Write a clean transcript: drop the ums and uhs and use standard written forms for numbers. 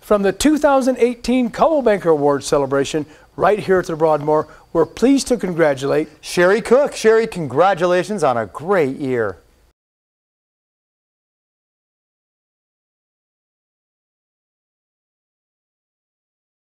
from the 2018 Coal Banker Award celebration right here at the Broadmoor. We're pleased to congratulate Sheree Cooke. Sheree, congratulations on a great year.